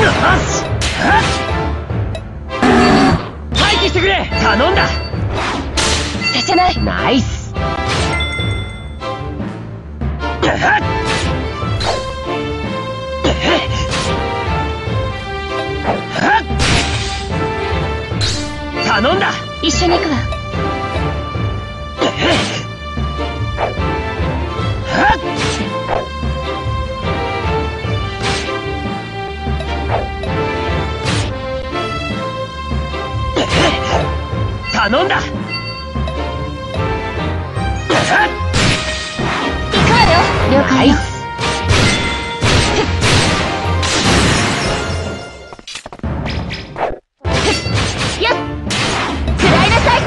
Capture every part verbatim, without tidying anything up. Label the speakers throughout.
Speaker 1: 待機してくれ。頼んだ。
Speaker 2: させない。
Speaker 1: ナイス。頼んだ。
Speaker 2: 一緒に行くわ。
Speaker 1: 頼んだ。
Speaker 2: 行くわよ。了解よ。やっ、食らいなさい。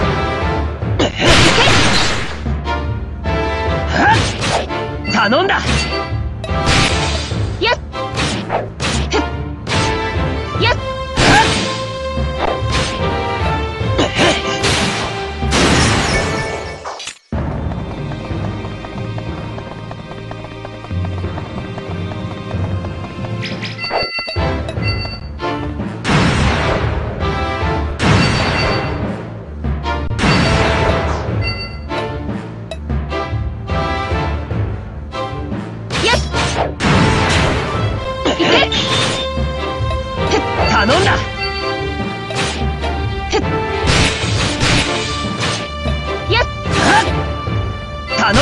Speaker 1: 頼んだ。
Speaker 2: やっ、やっ、
Speaker 1: 頼んだ。
Speaker 2: やっ、
Speaker 1: 頼んだ。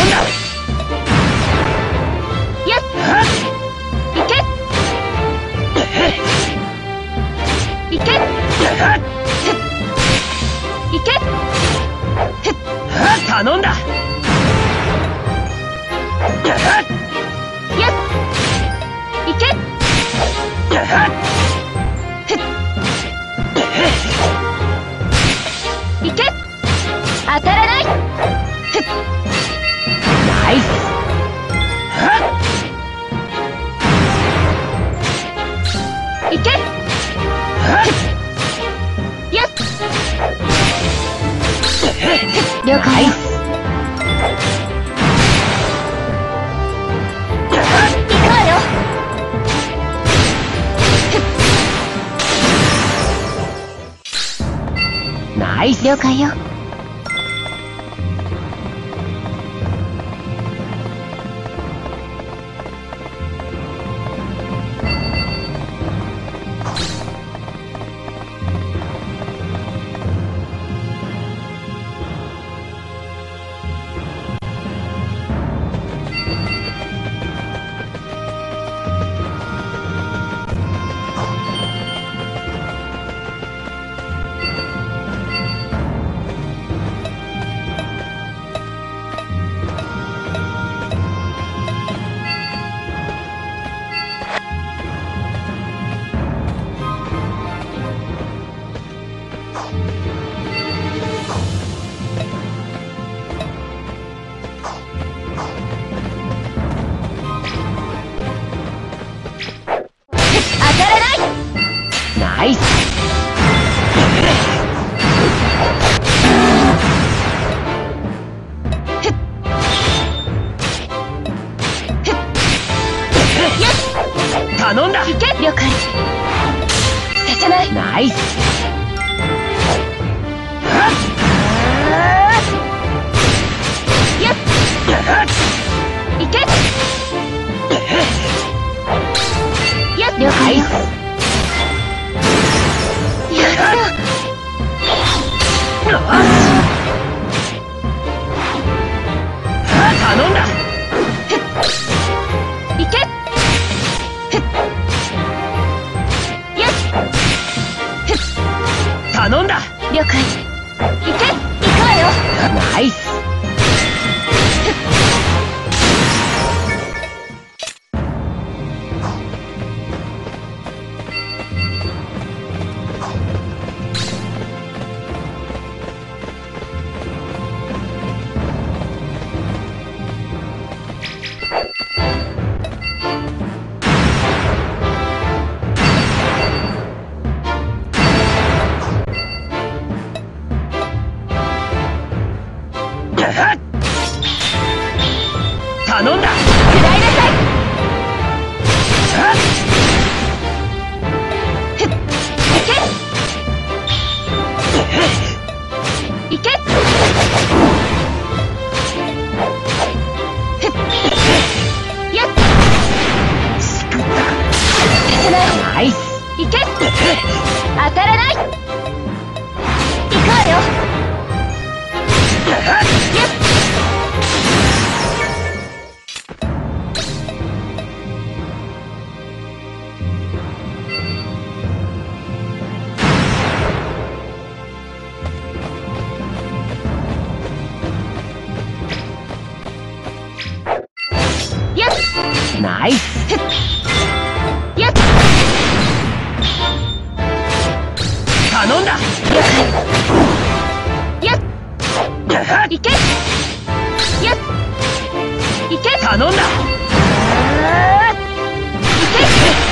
Speaker 2: やっ、いけ、いけ、いけ、
Speaker 1: 頼んだ。
Speaker 2: やっ、いけ、いけ、当たらない。
Speaker 1: ナイス。
Speaker 2: いけ、やっ、了解よ。行くわよ。
Speaker 1: ナイス。
Speaker 2: 了解よ。
Speaker 1: ナイス。頼んだ。
Speaker 2: いけ、了解。させない。
Speaker 1: ナイス。
Speaker 2: やっ、いけ、やっ、了解よ。やった。
Speaker 1: 頼んだ。
Speaker 2: いけ、やっ、
Speaker 1: 頼んだ。
Speaker 2: 了解。いけ、行くわよ。
Speaker 1: ナイス。
Speaker 2: 当たらない。行くわよ。
Speaker 1: ナイス。
Speaker 2: やっ
Speaker 1: 頼んだ。
Speaker 2: 了解。やっいけ。やっいけ。
Speaker 1: 頼んだ。
Speaker 2: いけ。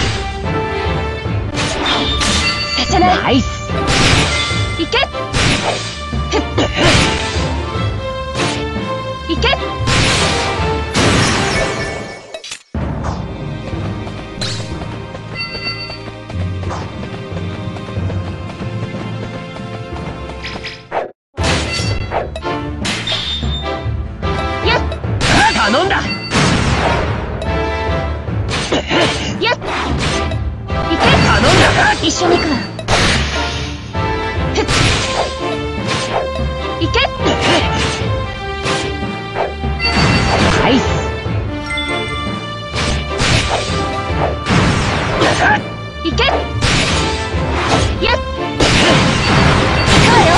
Speaker 2: させない。
Speaker 1: ナイス。
Speaker 2: いけ。いけ。
Speaker 1: 頼んだ。
Speaker 2: やっいけ。
Speaker 1: 頼んだ。
Speaker 2: 一緒に行くわ。いけ。
Speaker 1: ナイス。
Speaker 2: いけ。やっ行くわよ。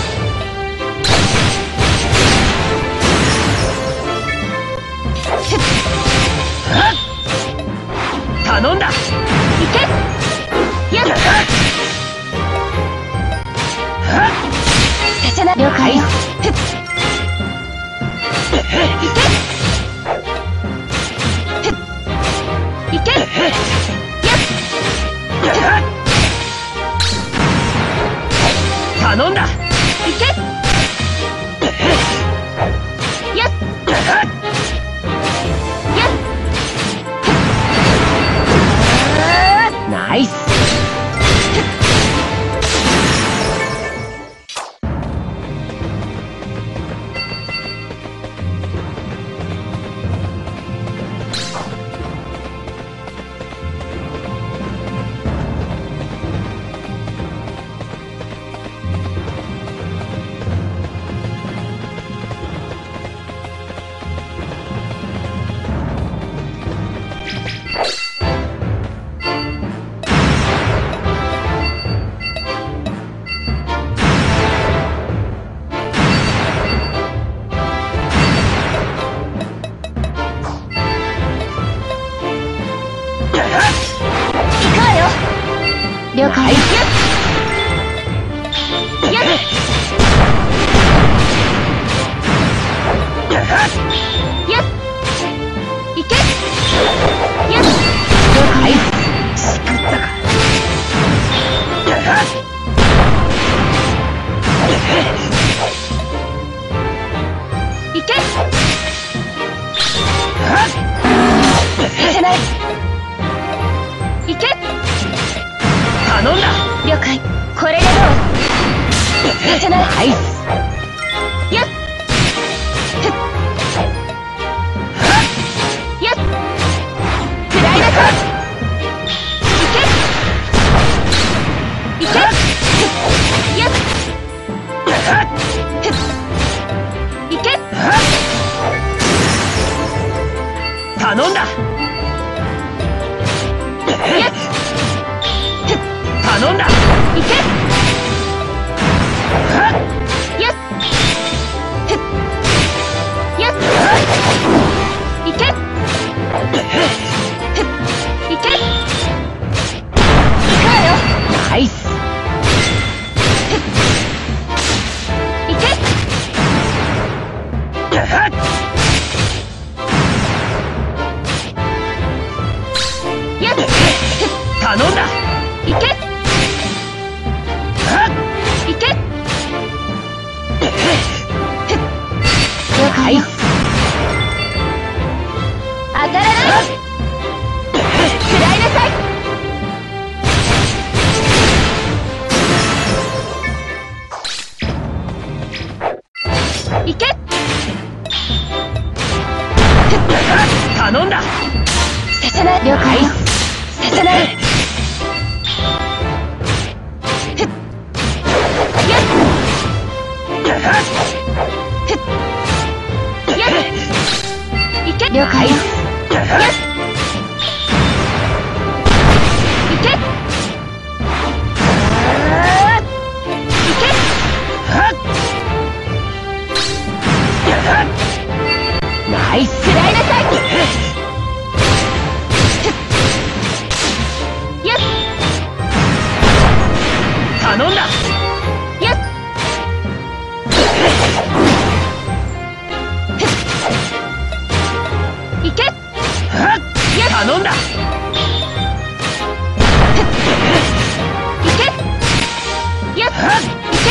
Speaker 1: 頼んだ。
Speaker 2: いけ。やっさせな。了解よ。いけ。いけ。やっ
Speaker 1: 頼んだ。
Speaker 2: いけ。やっ
Speaker 1: ナイス。
Speaker 2: 了解。やっやっいけ。やっ了解。しくったか。いけ。させない。いけ。
Speaker 1: 頼んだ。
Speaker 2: 了解。これでどう。させない。
Speaker 1: ナイス。
Speaker 2: やっやっ食らいなさい。いけ。いけ。やっいけ。
Speaker 1: 頼んだ。
Speaker 2: やっ
Speaker 1: 頼んだ。
Speaker 2: いけ。やっやっいけ。いけ。行くわよ。
Speaker 1: ナイス。
Speaker 2: いけ。やっ
Speaker 1: 頼んだ。
Speaker 2: いけ。いけ。了解よ。当たらない。食らいなさい。いけ。
Speaker 1: 頼んだ。
Speaker 2: させない。了解よ。させない。 解よ。よし。いけ。いけ。
Speaker 1: ナイス。
Speaker 2: 食らいなさい。よし。
Speaker 1: 頼んだ。
Speaker 2: よし。いけ。
Speaker 1: 頼んだ。
Speaker 2: いけ。よし。いけ。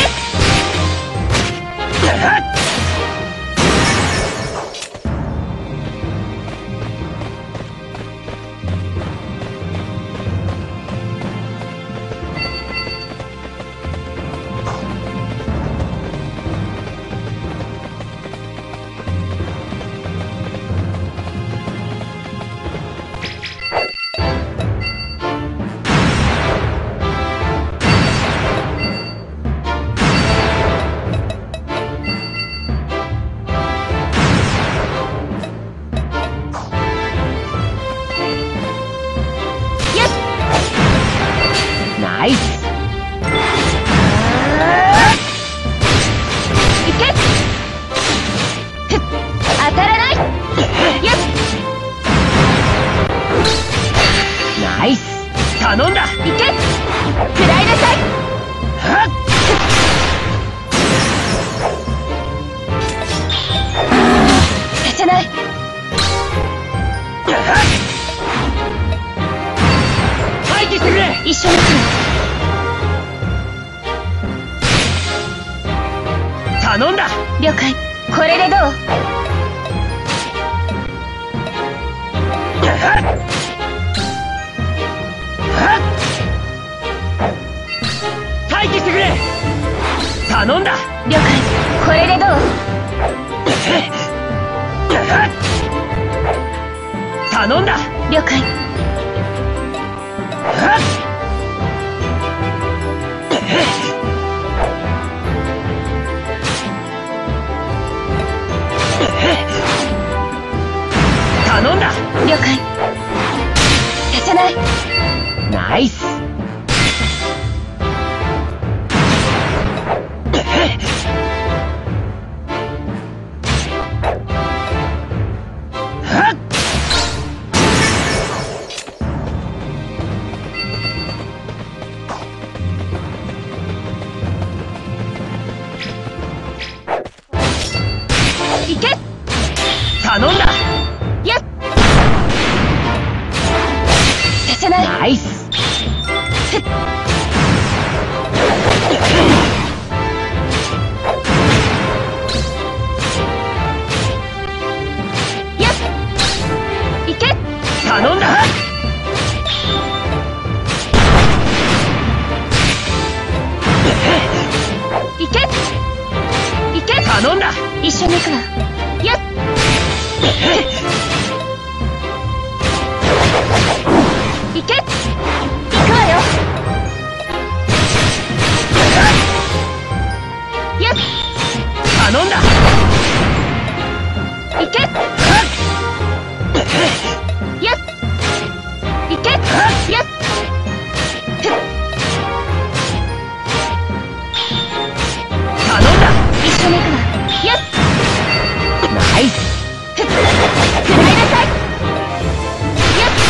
Speaker 1: ナイス。
Speaker 2: いけ。ふっ当たらない。よし。
Speaker 1: ナイス。頼んだ。
Speaker 2: いけ。食らいなさい。させない。
Speaker 1: 待機してくれ。
Speaker 2: 一緒に来る。
Speaker 1: 頼んだ。
Speaker 2: 了解。これでどう？
Speaker 1: 待機してくれ。頼んだ。
Speaker 2: 了解。これでどう？
Speaker 1: 頼んだ。
Speaker 2: 了解。
Speaker 1: 頼んだ。
Speaker 2: 了解。させない。
Speaker 1: ナイス。
Speaker 2: いけ。
Speaker 1: 頼んだ。
Speaker 2: よし。させない。
Speaker 1: ナイス。
Speaker 2: ふっよし。いけ。
Speaker 1: 頼んだ。
Speaker 2: いけ。いけ。
Speaker 1: 頼んだ。
Speaker 2: 一緒に行くわ。よっ。いけ。行くわよ。よっ。
Speaker 1: 頼んだ。
Speaker 2: いけ。よっ。いけ。よっ。ふっ
Speaker 1: 頼んだ。
Speaker 2: 一緒に行くわ。よっ。
Speaker 1: ナイス。
Speaker 2: ふっ食らいなさい。よっ。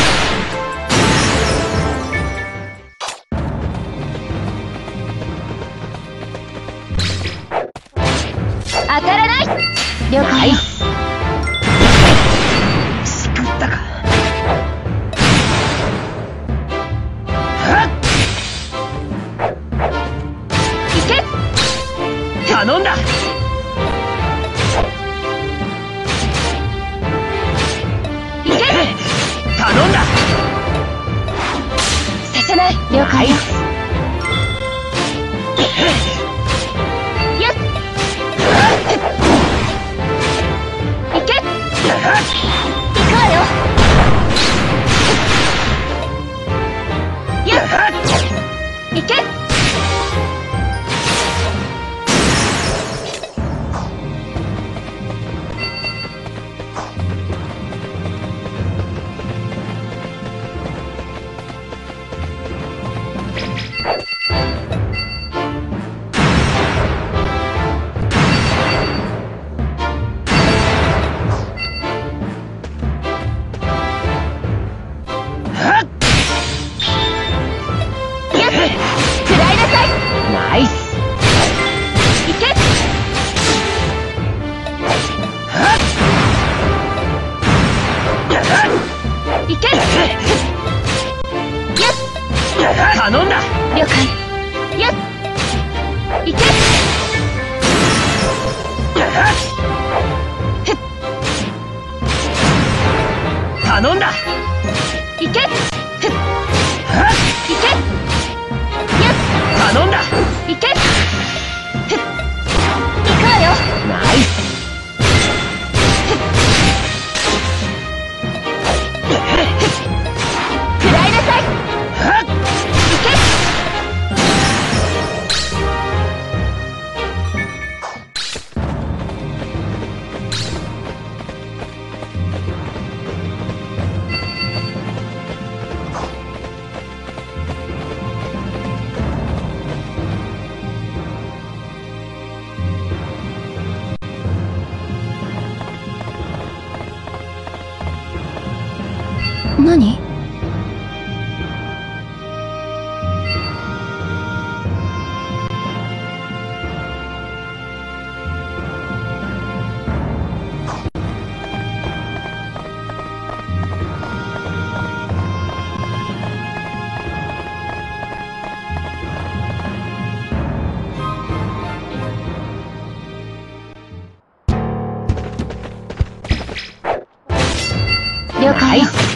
Speaker 2: 当たらない。了
Speaker 1: ナ
Speaker 2: 解よ。
Speaker 1: イス。救ったか。
Speaker 2: いけ。
Speaker 1: 頼んだ。
Speaker 2: いけ。
Speaker 1: 頼んだ。
Speaker 2: させない。了
Speaker 1: ナ
Speaker 2: 解よ。
Speaker 1: イス。
Speaker 2: よっ。いけ。行くわよ。よっ。いけ。 了解。よっ行け。
Speaker 1: 頼んだ。
Speaker 2: 行け。ふっ行け。よっ
Speaker 1: 頼んだ。
Speaker 2: 行け。ふっ行くわよ。
Speaker 1: ナイス。
Speaker 2: 食らいなさい。
Speaker 1: はっ
Speaker 2: 行け。何？了解よ。